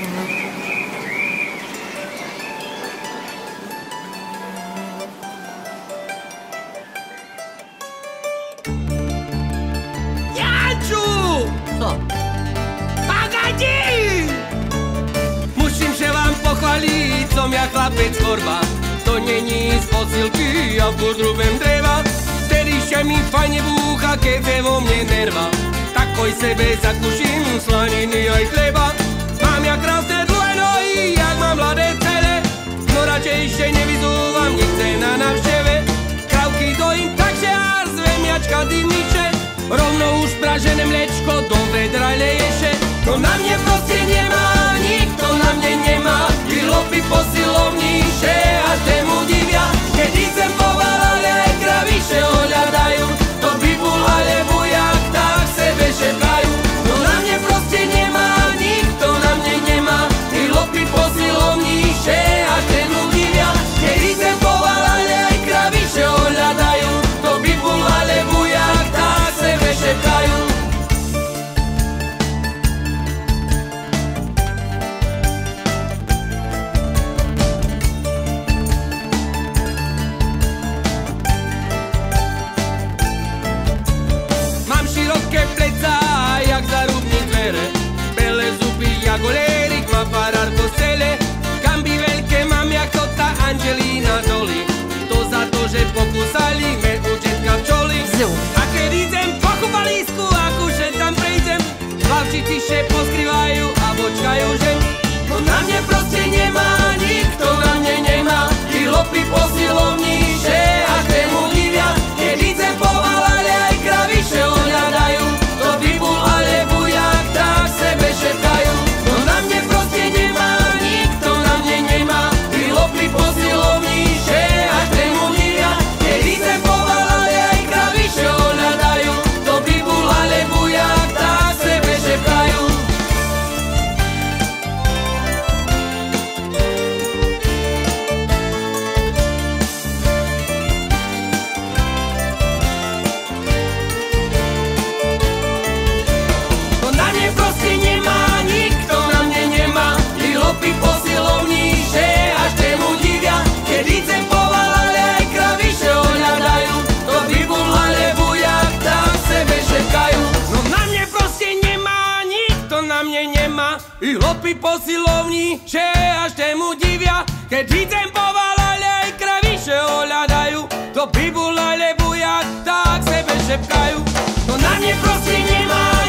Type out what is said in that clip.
Janču! Co? Pagadi! Musím se vám pochválit, som ja chlapec korba. To není z posilky a v podrubem dreva. Vtedy še mi fajne búcha, keď je vo mne nerva. Takoj sebe zakuším slaniny aj chleba. Mám ja krásne dlhé nohy, jak mám mladé cele. No radšej ešte nevyzúvam, nechce na navšteve. Krávky dojím tak, že ár zvemiačka dymniče. Rovno už pražené mliečko do vedra leješe. To na mne proste nemá, nikto na mne nemá. Ty lopy po silovni, že až tému divia. Keď idem poval, ale aj kraviše ohľadajú. To by bol alebo jak, tak sebe šepkajú. To na mne proste nemá, nikto na mne nemá. Ty lopy po silovni, že až tému divia. Keď idem poval, ale aj kraviše ohľadajú. To by bol alebo jak, tak sebe šepkajú. Mám široké pleca, jak zarubní dvere. Bele zuby, jak olérik, má farár v kostele. Gamby veľké mám, jako tá Angelina Jolie. To za to, že pokúsali me učitka včoli. A keď idem po kúpalisku, akože tam prejdem, hlavči tiše poskrývajú a počkajú, že to na mne proste nemá, nikto na mne nemá. Ty lopy po silovni, že až tému divia. Keď idem poval, ale aj kraviše ohľadajú. To by bol alebo jak, tak sebe šepkajú. To na mne proste nemá, nikto na mne nemá. Ty lopy po silovni, že až tému divia. Keď idem poval, ale aj kraviše ohľadajú. To by bol alebo jak, tak sebe šepkajú. To na mne proste nemá, nikto na mne nemá. Ty lopy po silovni, že až tému divia. Keď idem poval, ale aj kraviše ohľadajú. To by bol alebo jak, tak sebe šepkajú. No na mne proste nemá, nikto na mne nemá. I lopy po silovni, že až tému divia. Keď idem poval, ale aj kraviše ohľadajú. To by bol alebo jak, tak sebe šepkajú. To na mne proste nemá,